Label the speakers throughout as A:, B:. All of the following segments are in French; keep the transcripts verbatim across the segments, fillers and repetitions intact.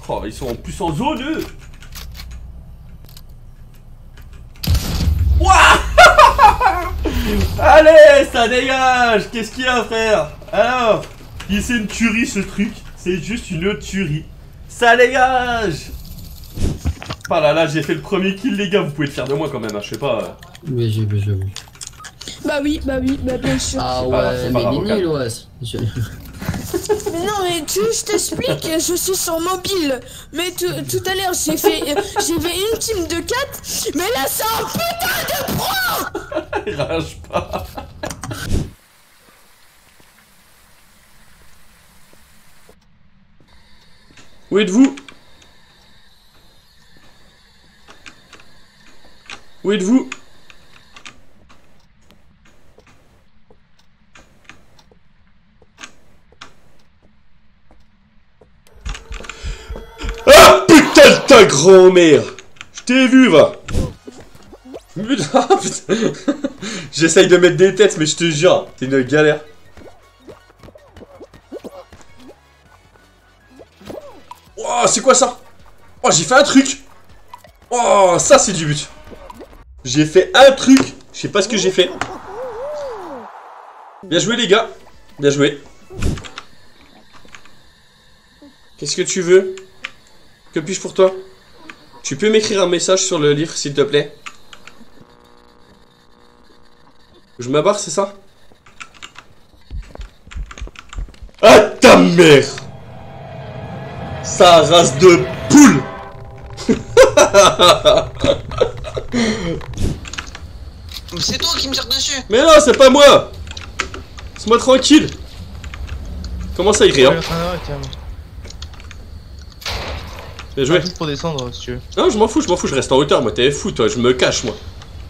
A: Oh, ils sont en plus en zone, eux. Ouah. Allez, ça dégage. Qu'est-ce qu'il y a, frère? Alors, c'est une tuerie, ce truc. C'est juste une tuerie. Ça dégage. Ah là là, j'ai fait le premier kill, les gars. Vous pouvez le faire de moi quand même, hein, je sais pas.
B: Mais j'ai vu, j'ai vu.
C: Bah oui, bah oui, bah bien sûr.
B: Ah
A: ouais,
B: mais il est nul, ouais.
C: Mais non, mais tu veux, je t'explique, je suis sur mobile. Mais tout, tout à l'heure, j'ai fait, j'ai fait une team de quatre. Mais là, c'est un putain de pro.
A: Il rage pas. Où êtes-vous? Où êtes-vous? Ah putain de ta grand-mère! Je t'ai vu, va! Putain, putain. J'essaye de mettre des têtes, mais je te jure, c'est une galère. Oh, c'est quoi ça? Oh, j'ai fait un truc! Oh, ça c'est du but! J'ai fait un truc! Je sais pas ce que j'ai fait. Bien joué, les gars! Bien joué. Qu'est-ce que tu veux? Que puis-je pour toi? Tu peux m'écrire un message sur le livre, s'il te plaît? Je me barre, c'est ça? Ah ta mère! Sa race de poule!
D: C'est toi qui me tire dessus!
A: Mais non, c'est pas moi! Laisse-moi tranquille! Comment ça, il rit, hein? Bien joué.
E: Juste pour descendre si tu veux.
A: Non, je m'en fous, je m'en fous, je reste en hauteur, moi, t'es fou, toi, je me cache, moi.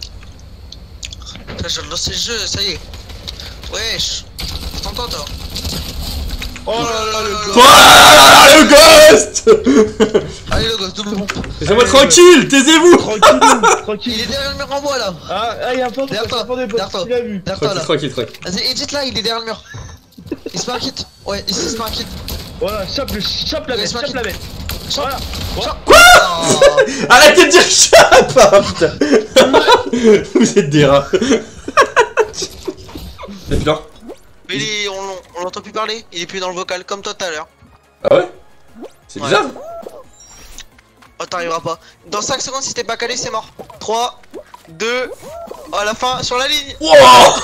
D: Là, je lance le jeu, ça y est. Wesh. Je t'entends, toi.
E: Oh là là, le
A: Oh là là, le ghost!
D: Allez, le gosse, double bombe.
A: Laissez-moi tranquille, taisez-vous!
E: Tranquille, tranquille.
D: Il est derrière le mur en bois, là.
E: Ah, ah, il y a un pan de
D: Derrière toi,
E: potes,
D: derrière toi.
E: il a vu.
D: Derrière toi, là.
A: Tranquille, tranquille, tranquille.
D: Vas-y, Edith, là, il est derrière le mur. Il se met un kit. Ouais, ici, il se met un kit.
E: Voilà, chope, le, chope la bête, chope la bête. Voilà.
A: Quoi? Arrêtez de dire chope! Ah, putain! Vous êtes des rats. Et puis là?
D: Mais il est, on, on l'entend plus parler, il est plus dans le vocal, comme toi tout à l'heure.
A: Ah ouais? C'est bizarre.
D: Ouais. Oh, t'arriveras pas. Dans cinq secondes, si t'es pas calé, c'est mort. trois, deux, oh, à la fin, sur la ligne.
A: Wow.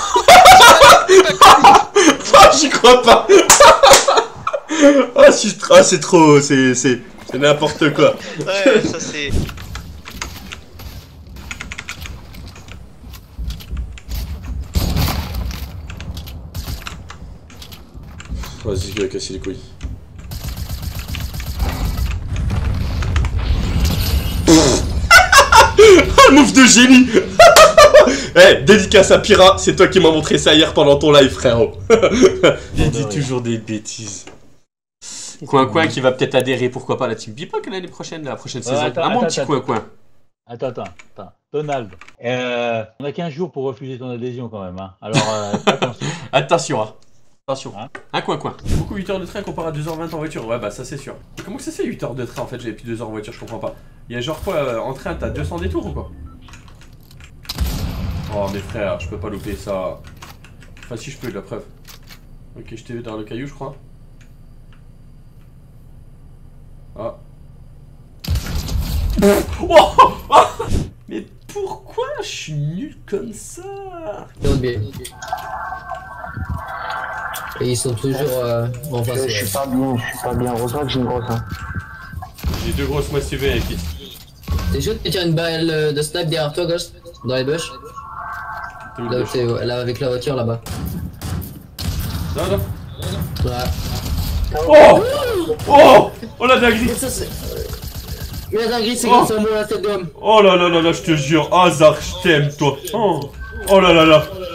A: Oh, j'y crois pas. Oh, c'est oh, c'est trop, c'est c'est c'est n'importe quoi.
D: Ouais, ça c'est...
A: Vas-y, il va casser les couilles. Oh, move de génie. Eh, hey, dédicace à Pira, c'est toi qui m'as montré ça hier pendant ton live, frérot. Il dit toujours des bêtises. Coin coin qui va peut-être adhérer, pourquoi pas, à la team Bipoc l'année prochaine, la prochaine saison.
F: Attends,
A: ah, mon
F: attends,
A: petit
F: attends.
A: coin coin.
F: Attends, attends, attends. Donald, euh, on a quinze jours pour refuser ton adhésion quand même, hein. Alors, euh, attention.
A: Attention, hein. Attention.
F: Hein?
A: Un coin coin. Beaucoup huit heures de train comparé à deux heures vingt en voiture. Ouais, bah ça c'est sûr. Comment que ça c'est huit heures de train en fait? J'avais plus deux heures en voiture, je comprends pas. Il y a genre quoi, euh, en train t'as deux cents détours ou quoi? Oh mes frères, je peux pas louper ça. Enfin si je peux, la preuve. Ok, je t'ai vu dans le caillou, je crois. Ah. Oh, oh. Mais pourquoi je suis nul comme ça?
B: Et ils sont toujours euh, en face.
G: Je suis pas bien, je suis pas bien. Heureusement que j'ai une grosse. Hein.
A: J'ai deux grosses moi C V avec qui.
B: T'es sûr que tu as une balle de snipe derrière toi, Ghost? Dans les bush? Là où t'es, là avec la voiture là-bas.
A: Non, non.
B: Ouais.
A: Oh! Oh! Oh la dinguerie!
B: Mais ça c'est. Mais la dinguerie c'est
A: Oh.
B: grâce à moi la tête d'homme.
A: Oh là là là là, je te jure, hasard, je t'aime toi. Oh, oh là là là.